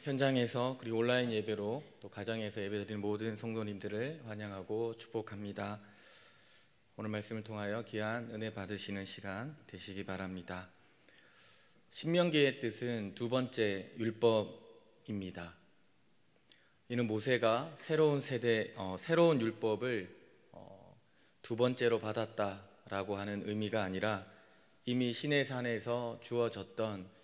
현장에서 그리고 온라인 예배로 또 가정에서 예배드리는 모든 성도님들을 환영하고 축복합니다. 오늘 말씀을 통하여 귀한 은혜 받으시는 시간 되시기 바랍니다. 신명기의 뜻은 두 번째 율법입니다. 이는 모세가 새로운 새로운 율법을 두 번째로 받았다라고 하는 의미가 아니라 이미 시내산에서 주어졌던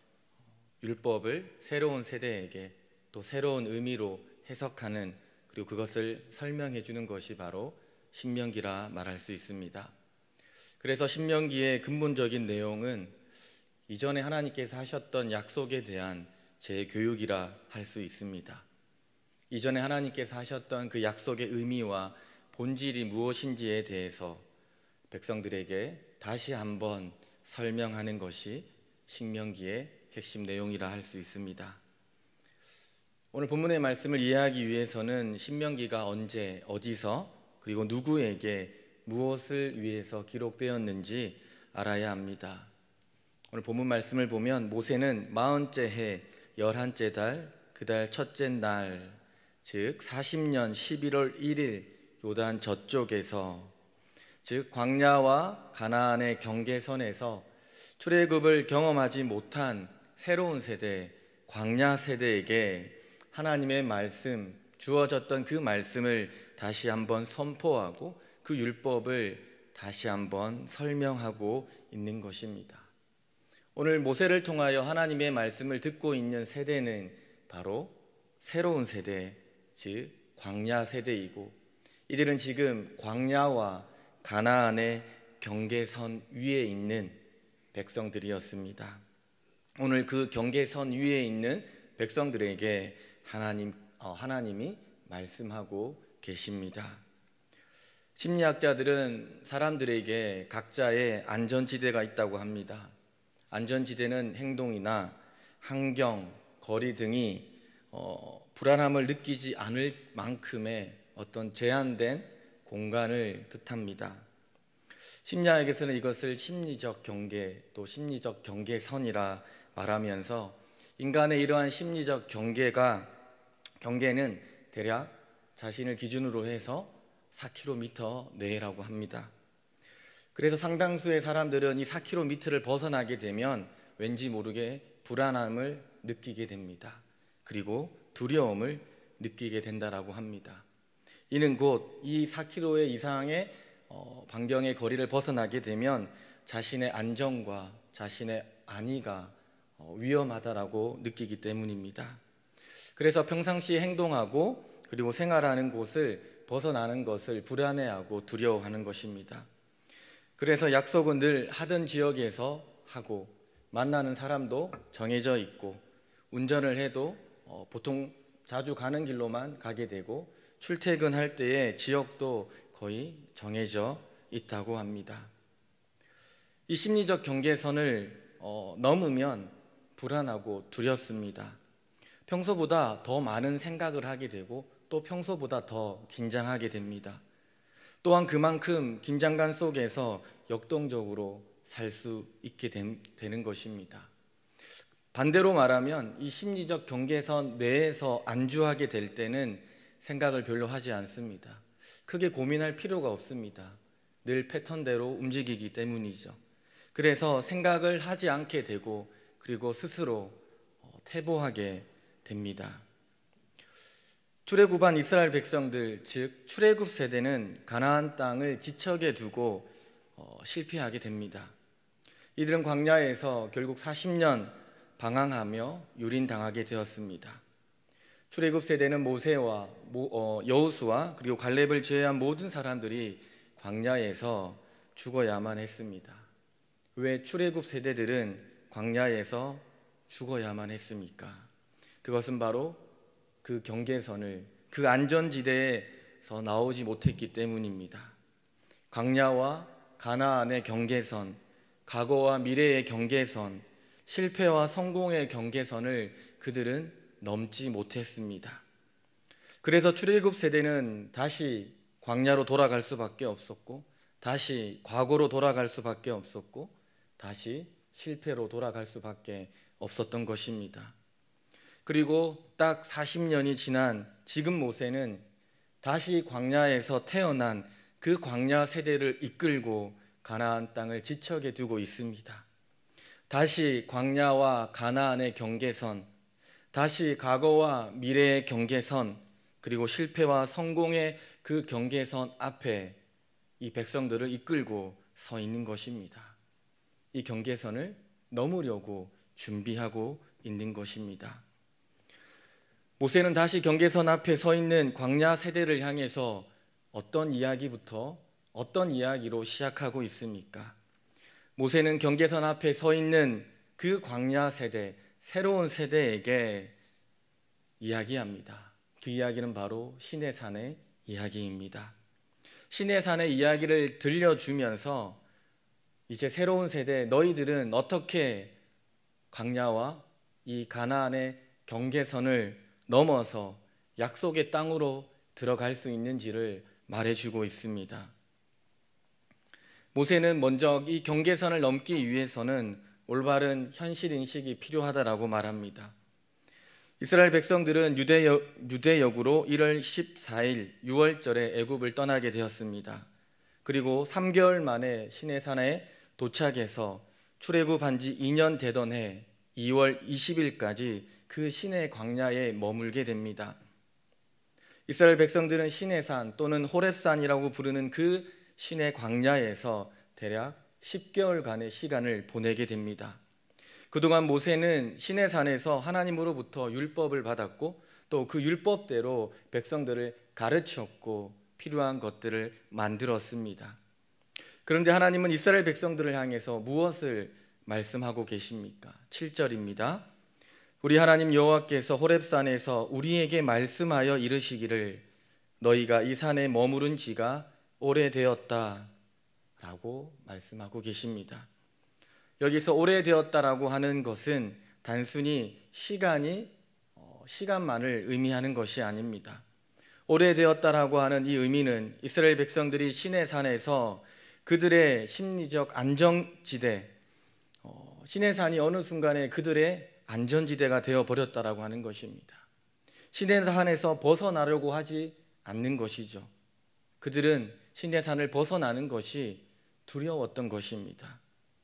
율법을 새로운 세대에게 또 새로운 의미로 해석하는, 그리고 그것을 설명해 주는 것이 바로 신명기라 말할 수 있습니다. 그래서 신명기의 근본적인 내용은 이전에 하나님께서 하셨던 약속에 대한 재교육이라 할 수 있습니다. 이전에 하나님께서 하셨던 그 약속의 의미와 본질이 무엇인지에 대해서 백성들에게 다시 한번 설명하는 것이 신명기의 핵심 내용이라 할 수 있습니다. 오늘 본문의 말씀을 이해하기 위해서는 신명기가 언제, 어디서, 그리고 누구에게 무엇을 위해서 기록되었는지 알아야 합니다. 오늘 본문 말씀을 보면 모세는 40째 해 11째 달 그 달 첫째 날, 즉 40년 11월 1일 요단 저쪽에서, 즉 광야와 가나안의 경계선에서 출애굽을 경험하지 못한 새로운 세대, 광야 세대에게 하나님의 말씀, 주어졌던 그 말씀을 다시 한번 선포하고 그 율법을 다시 한번 설명하고 있는 것입니다. 오늘 모세를 통하여 하나님의 말씀을 듣고 있는 세대는 바로 새로운 세대, 즉 광야 세대이고, 이들은 지금 광야와 가나안의 경계선 위에 있는 백성들이었습니다. 오늘 그 경계선 위에 있는 백성들에게 하나님이 말씀하고 계십니다. 심리학자들은 사람들에게 각자의 안전지대가 있다고 합니다. 안전지대는 행동이나 환경, 거리 등이 불안함을 느끼지 않을 만큼의 어떤 제한된 공간을 뜻합니다. 심리학에서는 이것을 심리적 경계, 또 심리적 경계선이라 말하면서 인간의 이러한 심리적 경계는 대략 자신을 기준으로 해서 4km 내라고 합니다. 그래서 상당수의 사람들은 이 4km를 벗어나게 되면 왠지 모르게 불안함을 느끼게 됩니다. 그리고 두려움을 느끼게 된다라고 합니다. 이는 곧 이 4km 이상의 반경의 거리를 벗어나게 되면 자신의 안전과 자신의 안위가 위험하다라고 느끼기 때문입니다. 그래서 평상시에 행동하고 그리고 생활하는 곳을 벗어나는 것을 불안해하고 두려워하는 것입니다. 그래서 약속은 늘 하던 지역에서 하고, 만나는 사람도 정해져 있고, 운전을 해도 보통 자주 가는 길로만 가게 되고, 출퇴근할 때의 지역도 거의 정해져 있다고 합니다. 이 심리적 경계선을 넘으면 불안하고 두렵습니다. 평소보다 더 많은 생각을 하게 되고, 또 평소보다 더 긴장하게 됩니다. 또한 그만큼 긴장감 속에서 역동적으로 살 수 있게 되는 것입니다. 반대로 말하면 이 심리적 경계선 내에서 안주하게 될 때는 생각을 별로 하지 않습니다. 크게 고민할 필요가 없습니다. 늘 패턴대로 움직이기 때문이죠. 그래서 생각을 하지 않게 되고, 그리고 스스로 퇴보하게 됩니다. 출애굽한 이스라엘 백성들, 즉 출애굽 세대는 가나안 땅을 지척에 두고 실패하게 됩니다. 이들은 광야에서 결국 40년 방황하며 유린당하게 되었습니다. 출애굽 세대는 모세와 여호수아 그리고 갈렙을 제외한 모든 사람들이 광야에서 죽어야만 했습니다. 왜 출애굽 세대들은 광야에서 죽어야만 했습니까? 그것은 바로 그 경계선을, 그 안전지대에서 나오지 못했기 때문입니다. 광야와 가나안의 경계선, 과거와 미래의 경계선, 실패와 성공의 경계선을 그들은 넘지 못했습니다. 그래서 출애굽 세대는 다시 광야로 돌아갈 수밖에 없었고, 다시 과거로 돌아갈 수밖에 없었고, 다시 실패로 돌아갈 수밖에 없었던 것입니다. 그리고 딱 40년이 지난 지금 모세는 다시 광야에서 태어난 그 광야 세대를 이끌고 가나안 땅을 지척에 두고 있습니다. 다시 광야와 가나안의 경계선, 다시 과거와 미래의 경계선, 그리고 실패와 성공의 그 경계선 앞에 이 백성들을 이끌고 서 있는 것입니다. 이 경계선을 넘으려고 준비하고 있는 것입니다. 모세는 다시 경계선 앞에 서 있는 광야 세대를 향해서 어떤 이야기부터 어떤 이야기로 시작하고 있습니까? 모세는 경계선 앞에 서 있는 그 광야 세대, 새로운 세대에게 이야기합니다. 그 이야기는 바로 시내산의 이야기입니다. 시내산의 이야기를 들려주면서 이제 새로운 세대, 너희들은 어떻게 광야와 이 가나안의 경계선을 넘어서 약속의 땅으로 들어갈 수 있는지를 말해주고 있습니다. 모세는 먼저 이 경계선을 넘기 위해서는 올바른 현실 인식이 필요하다라고 말합니다. 이스라엘 백성들은 유대역으로 1월 14일 6월절에 애굽을 떠나게 되었습니다. 그리고 3개월 만에 시내산에 도착해서 출애굽한 지 2년 되던 해 2월 20일까지 그 시내 광야에 머물게 됩니다. 이스라엘 백성들은 시내산 또는 호렙산이라고 부르는 그 시내 광야에서 대략 10개월간의 시간을 보내게 됩니다. 그동안 모세는 시내산에서 하나님으로부터 율법을 받았고 또 그 율법대로 백성들을 가르쳤고 필요한 것들을 만들었습니다. 그런데 하나님은 이스라엘 백성들을 향해서 무엇을 말씀하고 계십니까? 7절입니다. 우리 하나님 여호와께서 호렙산에서 우리에게 말씀하여 이르시기를 너희가 이 산에 머무른 지가 오래되었다 라고 말씀하고 계십니다. 여기서 오래되었다라고 하는 것은 단순히 시간만을 의미하는 것이 아닙니다. 오래되었다라고 하는 이 의미는 이스라엘 백성들이 시내산에서 그들의 심리적 안정지대, 시내산이 어느 순간에 그들의 안전지대가 되어버렸다라고 하는 것입니다. 시내산에서 벗어나려고 하지 않는 것이죠. 그들은 시내산을 벗어나는 것이 두려웠던 것입니다.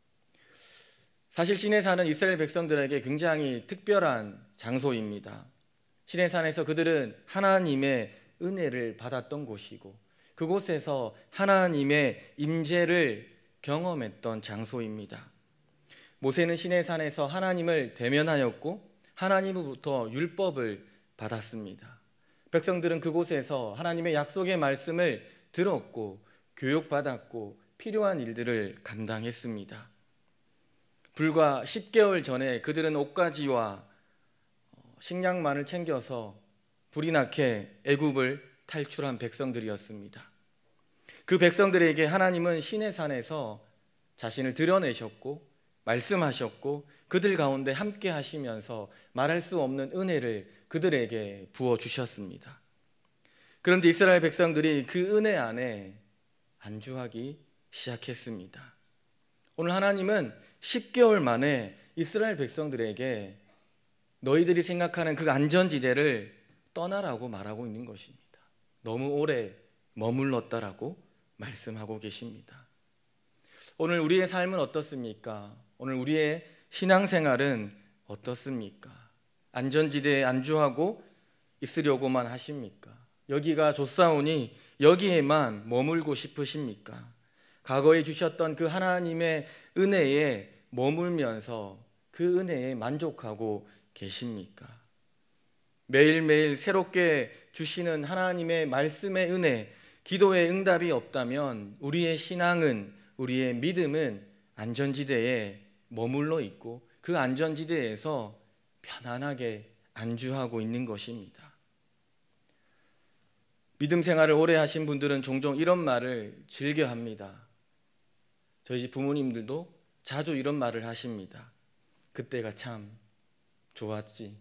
사실 시내산은 이스라엘 백성들에게 굉장히 특별한 장소입니다. 시내산에서 그들은 하나님의 은혜를 받았던 곳이고 그곳에서 하나님의 임재를 경험했던 장소입니다. 모세는 시내산에서 하나님을 대면하였고 하나님으로부터 율법을 받았습니다. 백성들은 그곳에서 하나님의 약속의 말씀을 들었고 교육받았고 필요한 일들을 감당했습니다. 불과 10개월 전에 그들은 옷가지와 식량만을 챙겨서 불이 나게 애굽을 탈출한 백성들이었습니다. 그 백성들에게 하나님은 시내산에서 자신을 드러내셨고 말씀하셨고 그들 가운데 함께 하시면서 말할 수 없는 은혜를 그들에게 부어주셨습니다. 그런데 이스라엘 백성들이 그 은혜 안에 안주하기 시작했습니다. 오늘 하나님은 10개월 만에 이스라엘 백성들에게 너희들이 생각하는 그 안전지대를 떠나라고 말하고 있는 것입니다. 너무 오래 머물렀다라고 말씀하고 계십니다. 오늘 우리의 삶은 어떻습니까? 오늘 우리의 신앙생활은 어떻습니까? 안전지대에 안주하고 있으려고만 하십니까? 여기가 좋사오니 여기에만 머물고 싶으십니까? 과거에 주셨던 그 하나님의 은혜에 머물면서 그 은혜에 만족하고 계십니까? 매일매일 새롭게 주시는 하나님의 말씀의 은혜, 기도의 응답이 없다면 우리의 신앙은, 우리의 믿음은 안전지대에 머물러 있고 그 안전지대에서 편안하게 안주하고 있는 것입니다. 믿음 생활을 오래 하신 분들은 종종 이런 말을 즐겨합니다. 저희 집 부모님들도 자주 이런 말을 하십니다. 그때가 참 좋았지.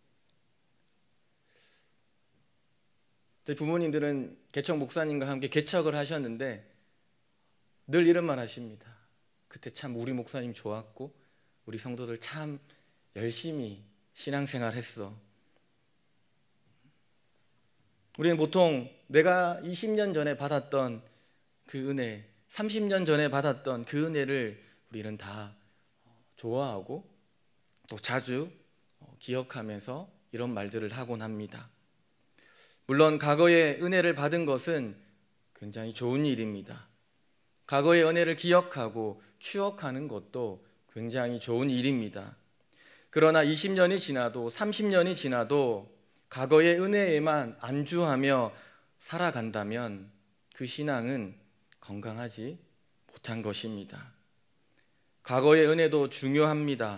저희 부모님들은 개척 목사님과 함께 개척을 하셨는데 늘 이런 말 하십니다. 그때 참 우리 목사님 좋았고 우리 성도들 참 열심히 신앙생활 했어. 우리는 보통 내가 20년 전에 받았던 그 은혜, 30년 전에 받았던 그 은혜를 우리는 다 좋아하고 또 자주 기억하면서 이런 말들을 하곤 합니다. 물론 과거의 은혜를 받은 것은 굉장히 좋은 일입니다. 과거의 은혜를 기억하고 추억하는 것도 굉장히 좋은 일입니다. 그러나 20년이 지나도 30년이 지나도 과거의 은혜에만 안주하며 살아간다면 그 신앙은 건강하지 못한 것입니다. 과거의 은혜도 중요합니다.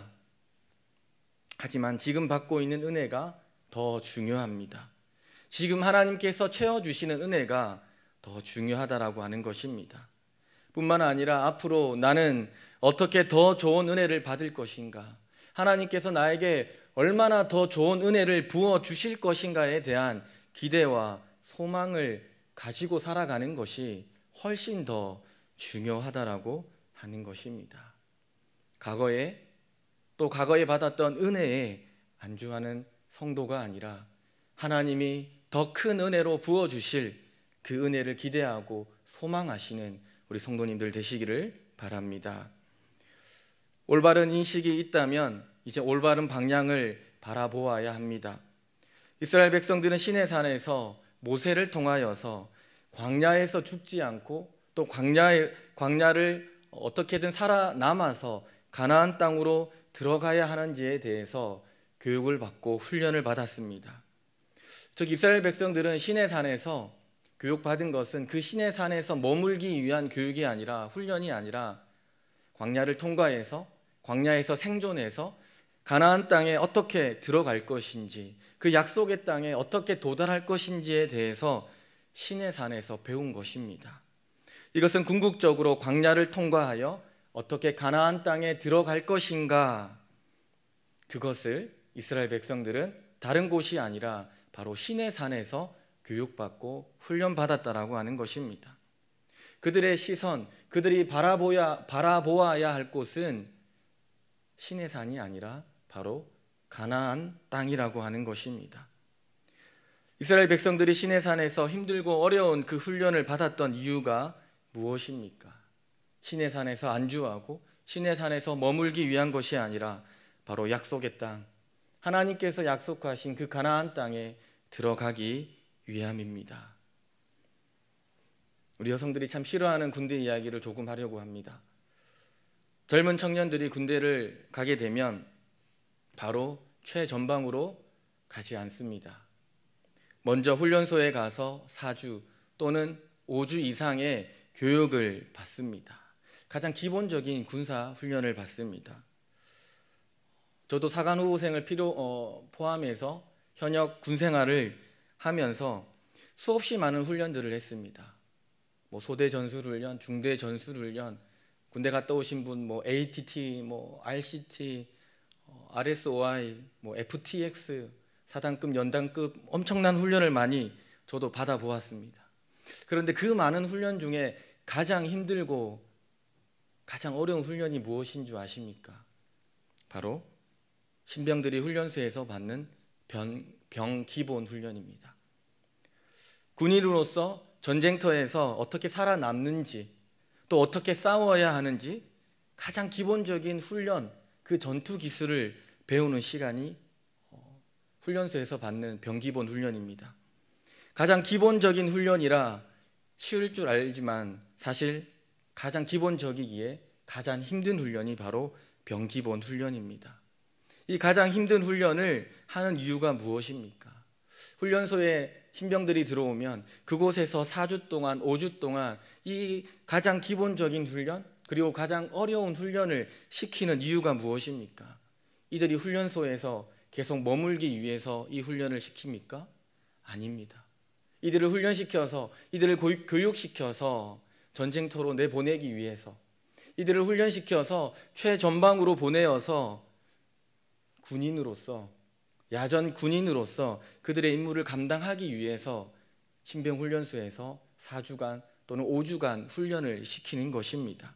하지만 지금 받고 있는 은혜가 더 중요합니다. 지금 하나님께서 채워주시는 은혜가 더 중요하다라고 하는 것입니다. 뿐만 아니라 앞으로 나는 어떻게 더 좋은 은혜를 받을 것인가, 하나님께서 나에게 얼마나 더 좋은 은혜를 부어주실 것인가에 대한 기대와 소망을 가지고 살아가는 것이 훨씬 더 중요하다라고 하는 것입니다. 과거에 받았던 은혜에 안주하는 성도가 아니라 하나님이 더 큰 은혜로 부어주실 그 은혜를 기대하고 소망하시는 우리 성도님들 되시기를 바랍니다. 올바른 인식이 있다면 이제 올바른 방향을 바라보아야 합니다. 이스라엘 백성들은 시내산에서 모세를 통하여서 광야에서 죽지 않고 또 광야를 어떻게든 살아남아서 가나안 땅으로 들어가야 하는지에 대해서 교육을 받고 훈련을 받았습니다. 즉 이스라엘 백성들은 시내산에서 교육받은 것은 그 시내산에서 머물기 위한 교육이 아니라, 훈련이 아니라 광야를 통과해서 광야에서 생존해서 가나안 땅에 어떻게 들어갈 것인지, 그 약속의 땅에 어떻게 도달할 것인지에 대해서 시내산에서 배운 것입니다. 이것은 궁극적으로 광야를 통과하여 어떻게 가나안 땅에 들어갈 것인가, 그것을 이스라엘 백성들은 다른 곳이 아니라 바로 시내산에서 교육받고 훈련받았다라고 하는 것입니다. 그들의 시선, 그들이 바라보아야 할 곳은 시내산이 아니라 바로 가나안 땅이라고 하는 것입니다. 이스라엘 백성들이 시내산에서 힘들고 어려운 그 훈련을 받았던 이유가 무엇입니까? 시내산에서 안주하고 시내산에서 머물기 위한 것이 아니라 바로 약속의 땅, 하나님께서 약속하신 그 가나안 땅에 들어가기 위함입니다. 우리 여성들이 참 싫어하는 군대 이야기를 조금 하려고 합니다. 젊은 청년들이 군대를 가게 되면 바로 최전방으로 가지 않습니다. 먼저 훈련소에 가서 4주 또는 5주 이상의 교육을 받습니다. 가장 기본적인 군사 훈련을 받습니다. 저도 사관 후보생을 포함해서 현역 군 생활을 하면서 수없이 많은 훈련들을 했습니다. 소대 전술훈련, 중대 전술훈련, 군대 갔다 오신 분 ATT, RCT, RSOI, FTX, 사단급, 연단급 엄청난 훈련을 많이 저도 받아보았습니다. 그런데 그 많은 훈련 중에 가장 힘들고 가장 어려운 훈련이 무엇인 줄 아십니까? 바로 신병들이 훈련소에서 받는 병 기본 훈련입니다. 군인으로서 전쟁터에서 어떻게 살아남는지, 또 어떻게 싸워야 하는지 가장 기본적인 훈련, 그 전투 기술을 배우는 시간이 훈련소에서 받는 병기본 훈련입니다. 가장 기본적인 훈련이라 쉬울 줄 알지만 사실 가장 기본적이기에 가장 힘든 훈련이 바로 병기본 훈련입니다. 이 가장 힘든 훈련을 하는 이유가 무엇입니까? 훈련소에 신병들이 들어오면 그곳에서 4주 동안, 5주 동안 이 가장 기본적인 훈련, 그리고 가장 어려운 훈련을 시키는 이유가 무엇입니까? 이들이 훈련소에서 계속 머물기 위해서 이 훈련을 시킵니까? 아닙니다. 이들을 훈련시켜서, 이들을 교육시켜서 전쟁터로 내보내기 위해서, 이들을 훈련시켜서 최전방으로 보내어서 군인으로서, 야전 군인으로서 그들의 임무를 감당하기 위해서 신병훈련소에서 4주간 또는 5주간 훈련을 시키는 것입니다.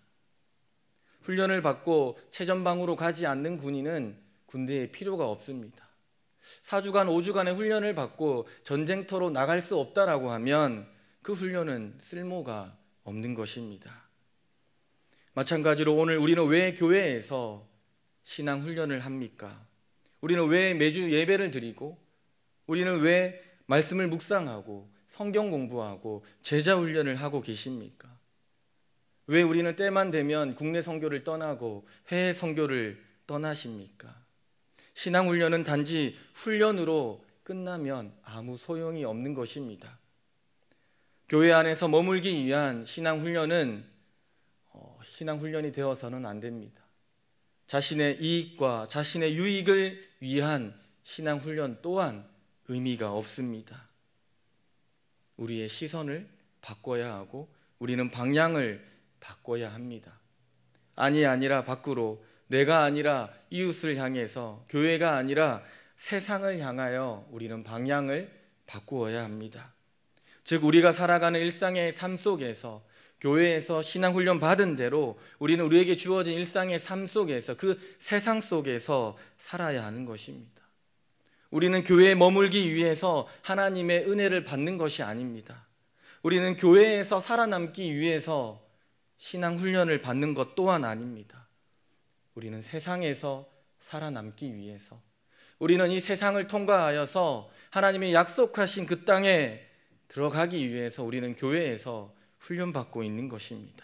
훈련을 받고 최전방으로 가지 않는 군인은 군대에 필요가 없습니다. 4주간, 5주간의 훈련을 받고 전쟁터로 나갈 수 없다라고 하면 그 훈련은 쓸모가 없는 것입니다. 마찬가지로 오늘 우리는 왜 교회에서 신앙 훈련을 합니까? 우리는 왜 매주 예배를 드리고, 우리는 왜 말씀을 묵상하고 성경 공부하고 제자 훈련을 하고 계십니까? 왜 우리는 때만 되면 국내 선교를 떠나고 해외 선교를 떠나십니까? 신앙 훈련은 단지 훈련으로 끝나면 아무 소용이 없는 것입니다. 교회 안에서 머물기 위한 신앙 훈련은 신앙 훈련이 되어서는 안 됩니다. 자신의 이익과 자신의 유익을 위한 신앙 훈련 또한 의미가 없습니다. 우리의 시선을 바꿔야 하고 우리는 방향을 바꿔야 합니다. 아니라 밖으로, 내가 아니라 이웃을 향해서, 교회가 아니라 세상을 향하여 우리는 방향을 바꾸어야 합니다. 즉 우리가 살아가는 일상의 삶 속에서, 교회에서 신앙훈련 받은 대로 우리는 우리에게 주어진 일상의 삶 속에서, 그 세상 속에서 살아야 하는 것입니다. 우리는 교회에 머물기 위해서 하나님의 은혜를 받는 것이 아닙니다. 우리는 교회에서 살아남기 위해서 신앙훈련을 받는 것 또한 아닙니다. 우리는 세상에서 살아남기 위해서, 우리는 이 세상을 통과하여서 하나님의 약속하신 그 땅에 들어가기 위해서 우리는 교회에서 훈련받고 있는 것입니다.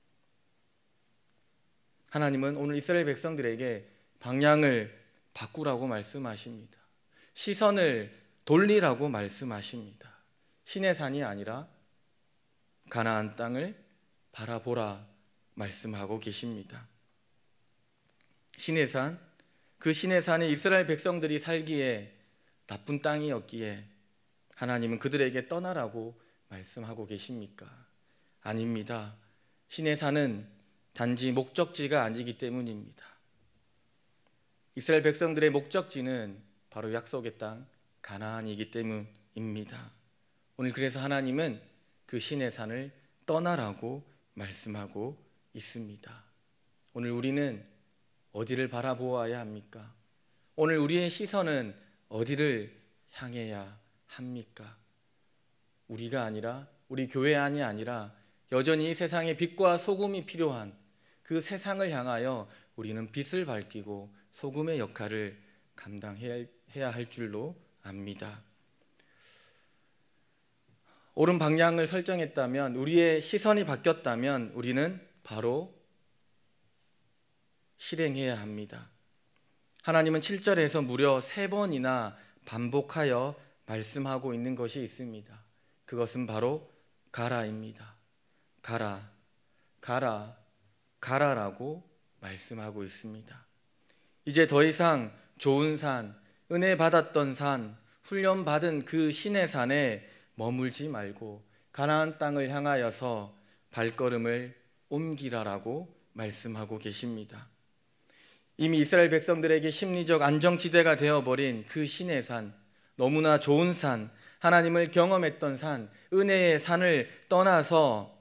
하나님은 오늘 이스라엘 백성들에게 방향을 바꾸라고 말씀하십니다. 시선을 돌리라고 말씀하십니다. 신의 산이 아니라 가나안 땅을 바라보라 말씀하고 계십니다. 신의 산, 그 신의 산이 이스라엘 백성들이 살기에 나쁜 땅이었기에 하나님은 그들에게 떠나라고 말씀하고 계십니까? 아닙니다. 신의 산은 단지 목적지가 아니기 때문입니다. 이스라엘 백성들의 목적지는 바로 약속의 땅 가나안이기 때문입니다. 오늘 그래서 하나님은 그 신의 산을 떠나라고 말씀하고 있습니다. 오늘 우리는 어디를 바라보아야 합니까? 오늘 우리의 시선은 어디를 향해야 합니까? 우리가 아니라, 우리 교회 안이 아니라 여전히 이 세상에 빛과 소금이 필요한 그 세상을 향하여 우리는 빛을 밝히고 소금의 역할을 감당해야 할 줄로 압니다. 옳은 방향을 설정했다면, 우리의 시선이 바뀌었다면 우리는 바로 실행해야 합니다. 하나님은 7절에서 무려 3번이나 반복하여 말씀하고 있는 것이 있습니다. 그것은 바로 가라입니다. 가라, 가라, 가라라고 말씀하고 있습니다. 이제 더 이상 좋은 산, 은혜 받았던 산, 훈련받은 그 신의 산에 머물지 말고 가나안 땅을 향하여서 발걸음을 옮기라라고 말씀하고 계십니다. 이미 이스라엘 백성들에게 심리적 안정지대가 되어버린 그 신의 산, 너무나 좋은 산, 하나님을 경험했던 산, 은혜의 산을 떠나서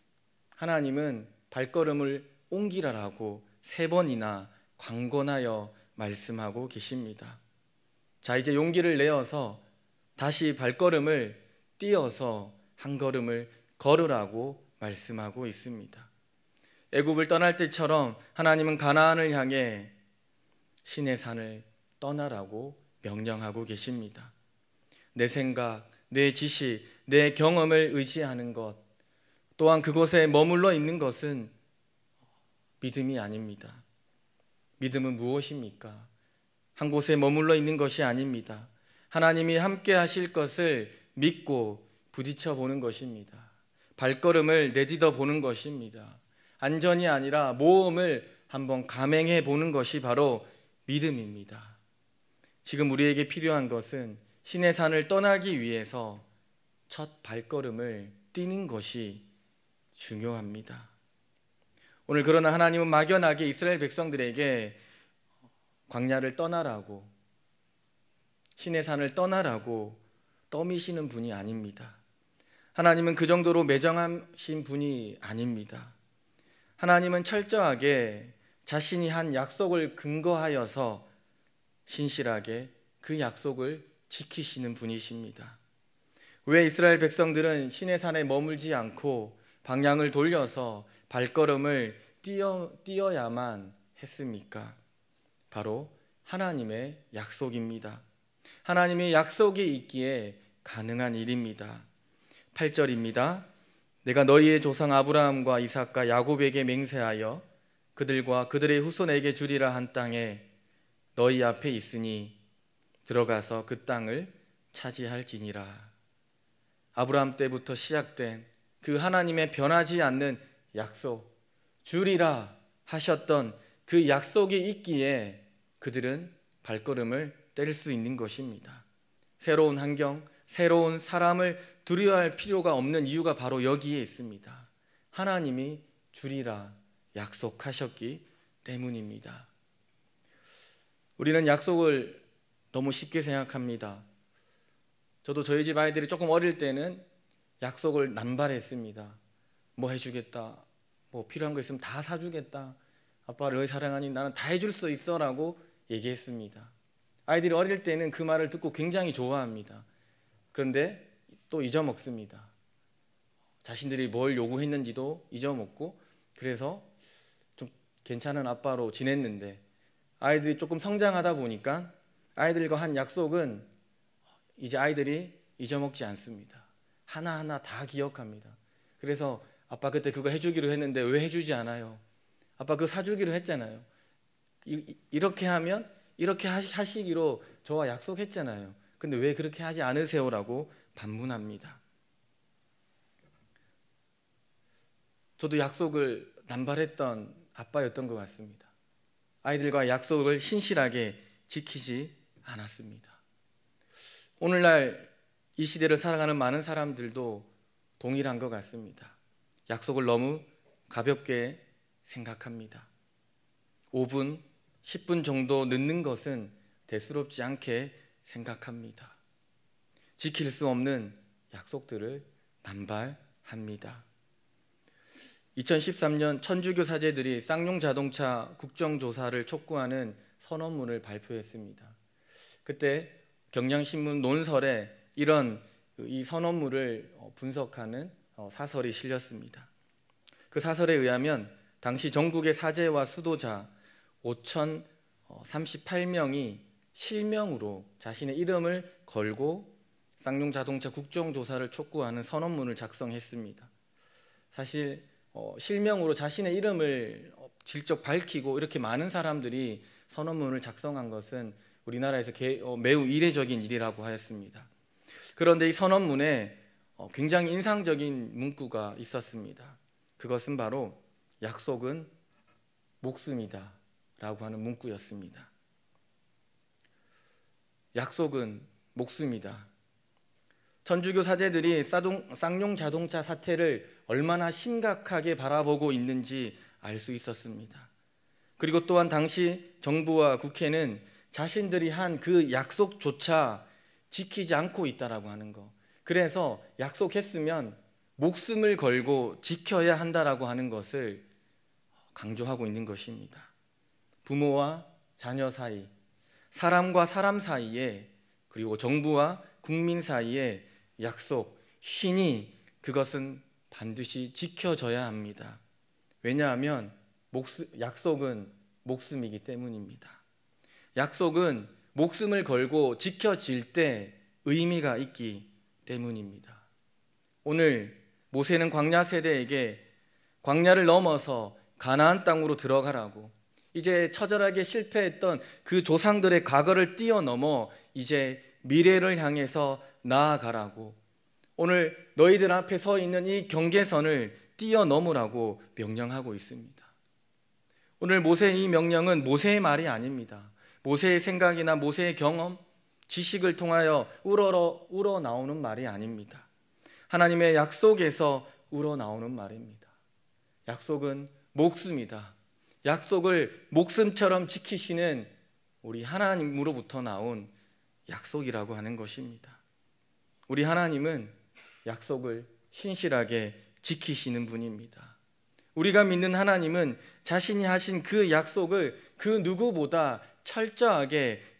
하나님은 발걸음을 옮기라라고 3번이나 강권하여 말씀하고 계십니다. 자, 이제 용기를 내어서 다시 발걸음을 띄어서 한 걸음을 걸으라고 말씀하고 있습니다. 애굽을 떠날 때처럼 하나님은 가나안을 향해 신의 산을 떠나라고 명령하고 계십니다. 내 생각, 내 지식, 내 경험을 의지하는 것, 또한 그곳에 머물러 있는 것은 믿음이 아닙니다. 믿음은 무엇입니까? 한 곳에 머물러 있는 것이 아닙니다. 하나님이 함께 하실 것을 믿고 부딪혀 보는 것입니다. 발걸음을 내딛어 보는 것입니다. 안전이 아니라 모험을 한번 감행해 보는 것이 바로 믿음입니다. 지금 우리에게 필요한 것은 신의 산을 떠나기 위해서 첫 발걸음을 띄는 것이 중요합니다. 오늘 그러나 하나님은 막연하게 이스라엘 백성들에게 광야를 떠나라고, 신의 산을 떠나라고 떠미시는 분이 아닙니다. 하나님은 그 정도로 매정하신 분이 아닙니다. 하나님은 철저하게 자신이 한 약속을 근거하여서 신실하게 그 약속을 지키시는 분이십니다. 왜 이스라엘 백성들은 시내산에 머물지 않고 방향을 돌려서 발걸음을 뛰어야만 했습니까? 바로 하나님의 약속입니다. 하나님의 약속이 있기에 가능한 일입니다. 8절입니다. 내가 너희의 조상 아브라함과 이삭과 야곱에게 맹세하여 그들과 그들의 후손에게 주리라 한 땅에 너희 앞에 있으니 들어가서 그 땅을 차지할지니라. 아브라함 때부터 시작된 그 하나님의 변하지 않는 약속, 주리라 하셨던 그 약속이 있기에 그들은 발걸음을 뗄 수 있는 것입니다. 새로운 환경, 새로운 사람을 두려워할 필요가 없는 이유가 바로 여기에 있습니다. 하나님이 주리라 약속하셨기 때문입니다. 우리는 약속을 너무 쉽게 생각합니다. 저도 저희 집 아이들이 조금 어릴 때는 약속을 남발했습니다. 뭐 해주겠다, 뭐 필요한 거 있으면 다 사주겠다, 아빠를 너희 사랑하니 나는 다 해줄 수 있어 라고 얘기했습니다. 아이들이 어릴 때는 그 말을 듣고 굉장히 좋아합니다. 그런데 또 잊어먹습니다. 자신들이 뭘 요구했는지도 잊어먹고, 그래서 좀 괜찮은 아빠로 지냈는데 아이들이 조금 성장하다 보니까 아이들과 한 약속은 이제 아이들이 잊어먹지 않습니다. 하나하나 다 기억합니다. 그래서 아빠 그때 그거 해주기로 했는데 왜 해주지 않아요? 아빠 그거 사주기로 했잖아요. 이렇게 하면 이렇게 하시기로 저와 약속했잖아요. 근데 왜 그렇게 하지 않으세요? 라고 반문합니다. 저도 약속을 남발했던 아빠였던 것 같습니다. 아이들과 약속을 신실하게 지키지 않았습니다. 오늘날 이 시대를 살아가는 많은 사람들도 동일한 것 같습니다. 약속을 너무 가볍게 생각합니다. 5분, 10분 정도 늦는 것은 대수롭지 않게 생각합니다. 지킬 수 없는 약속들을 남발합니다. 2013년 천주교 사제들이 쌍용 자동차 국정조사를 촉구하는 선언문을 발표했습니다. 그때 경향신문 논설에 이 선언문을 분석하는 사설이 실렸습니다. 그 사설에 의하면 당시 전국의 사제와 수도자 5,038명이 실명으로 자신의 이름을 걸고 쌍용 자동차 국정조사를 촉구하는 선언문을 작성했습니다. 사실 실명으로 자신의 이름을 직접 밝히고 이렇게 많은 사람들이 선언문을 작성한 것은 우리나라에서 매우 이례적인 일이라고 하였습니다. 그런데 이 선언문에 굉장히 인상적인 문구가 있었습니다. 그것은 바로 약속은 목숨이다 라고 하는 문구였습니다. 약속은 목숨이다. 천주교 사제들이 쌍용 자동차 사태를 얼마나 심각하게 바라보고 있는지 알 수 있었습니다. 그리고 또한 당시 정부와 국회는 자신들이 한 그 약속조차 지키지 않고 있다라고 하는 거, 그래서 약속했으면 목숨을 걸고 지켜야 한다라고 하는 것을 강조하고 있는 것입니다. 부모와 자녀 사이, 사람과 사람 사이에, 그리고 정부와 국민 사이에 약속, 신이 그것은 반드시 지켜져야 합니다. 왜냐하면 약속은 목숨이기 때문입니다. 약속은 목숨을 걸고 지켜질 때 의미가 있기 때문입니다. 오늘 모세는 광야 세대에게 광야를 넘어서 가나안 땅으로 들어가라고, 이제 처절하게 실패했던 그 조상들의 과거를 뛰어넘어 이제 미래를 향해서 나아가라고, 오늘 너희들 앞에 서 있는 이 경계선을 뛰어넘으라고 명령하고 있습니다. 오늘 모세의 이 명령은 모세의 말이 아닙니다. 모세의 생각이나 모세의 경험, 지식을 통하여 우러나오는 말이 아닙니다. 하나님의 약속에서 우러나오는 말입니다. 약속은 목숨이다. 약속을 목숨처럼 지키시는 우리 하나님으로부터 나온 약속이라고 하는 것입니다. 우리 하나님은 약속을 신실하게 지키시는 분입니다. 우리가 믿는 하나님은 자신이 하신 그 약속을 그 누구보다 철저하게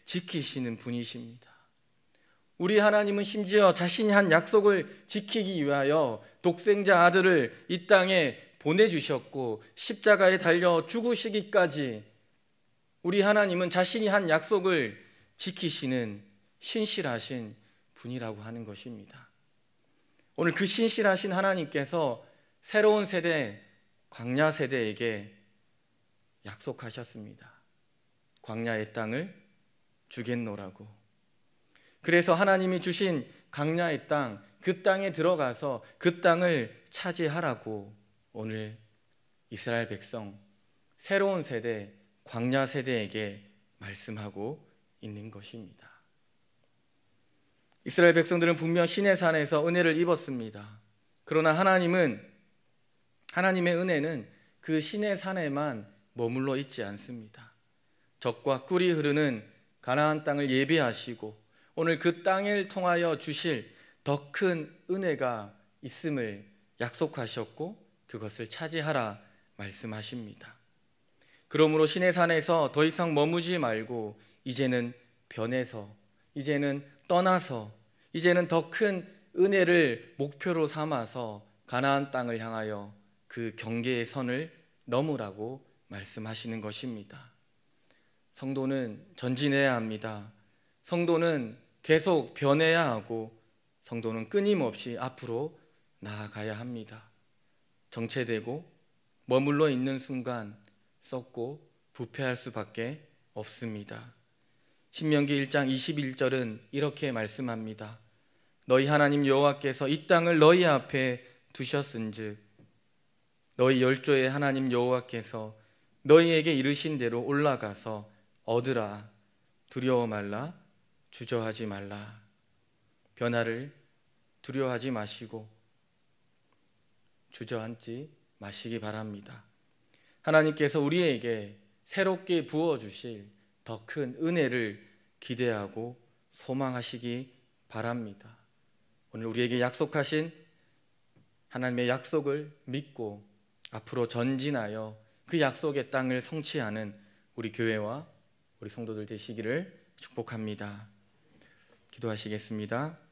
지키시는 분이십니다. 우리 하나님은 심지어 자신이 한 약속을 지키기 위하여 독생자 아들을 이 땅에 보내주셨고 십자가에 달려 죽으시기까지 우리 하나님은 자신이 한 약속을 지키시는 신실하신 분이라고 하는 것입니다. 오늘 그 신실하신 하나님께서 새로운 세대, 광야 세대에게 약속하셨습니다. 광야의 땅을 주겠노라고. 그래서 하나님이 주신 광야의 땅, 그 땅에 들어가서 그 땅을 차지하라고 오늘 이스라엘 백성, 새로운 세대, 광야 세대에게 말씀하고 있는 것입니다. 이스라엘 백성들은 분명 시내산에서 은혜를 입었습니다. 그러나 하나님의 은혜는 그 시내산에만 머물러 있지 않습니다. 젖과 꿀이 흐르는 가나안 땅을 예비하시고 오늘 그 땅을 통하여 주실 더 큰 은혜가 있음을 약속하셨고 그것을 차지하라 말씀하십니다. 그러므로 시내산에서 더 이상 머무지 말고 이제는 변해서, 이제는 떠나서, 이제는 더 큰 은혜를 목표로 삼아서 가나안 땅을 향하여 그 경계의 선을 넘으라고 말씀하시는 것입니다. 성도는 전진해야 합니다. 성도는 계속 변해야 하고 성도는 끊임없이 앞으로 나아가야 합니다. 정체되고 머물러 있는 순간 썩고 부패할 수밖에 없습니다. 신명기 1장 21절은 이렇게 말씀합니다. 너희 하나님 여호와께서 이 땅을 너희 앞에 두셨은즉 너희 열조의 하나님 여호와께서 너희에게 이르신 대로 올라가서 얻으라. 두려워 말라. 주저하지 말라. 변화를 두려워하지 마시고 주저앉지 마시기 바랍니다. 하나님께서 우리에게 새롭게 부어주실 더 큰 은혜를 기대하고 소망하시기 바랍니다. 오늘 우리에게 약속하신 하나님의 약속을 믿고 앞으로 전진하여 그 약속의 땅을 성취하는 우리 교회와 우리 성도들 되시기를 축복합니다. 기도하시겠습니다.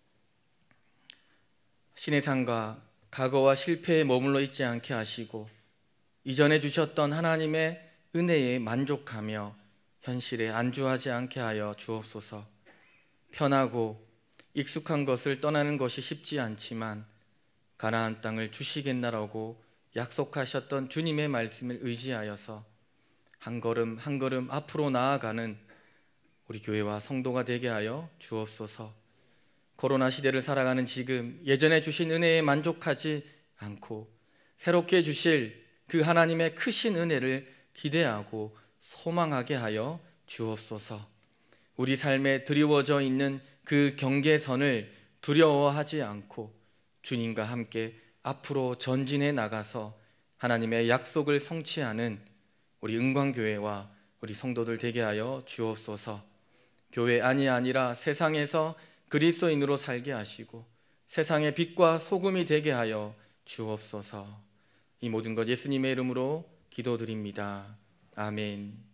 신의 산과 과거와 실패에 머물러 있지 않게 하시고 이전에 주셨던 하나님의 은혜에 만족하며 현실에 안주하지 않게 하여 주옵소서. 편하고 익숙한 것을 떠나는 것이 쉽지 않지만 가나안 땅을 주시겠나라고 약속하셨던 주님의 말씀을 의지하여서 한 걸음 한 걸음 앞으로 나아가는 우리 교회와 성도가 되게 하여 주옵소서. 코로나 시대를 살아가는 지금 예전에 주신 은혜에 만족하지 않고 새롭게 주실 그 하나님의 크신 은혜를 기대하고 소망하게 하여 주옵소서. 우리 삶에 드리워져 있는 그 경계선을 두려워하지 않고 주님과 함께 앞으로 전진해 나가서 하나님의 약속을 성취하는 우리 은광교회와 우리 성도들 되게 하여 주옵소서. 교회 안이 아니라 세상에서 그리스도인으로 살게 하시고 세상의 빛과 소금이 되게 하여 주옵소서. 이 모든 것 예수님의 이름으로 기도드립니다. 아멘.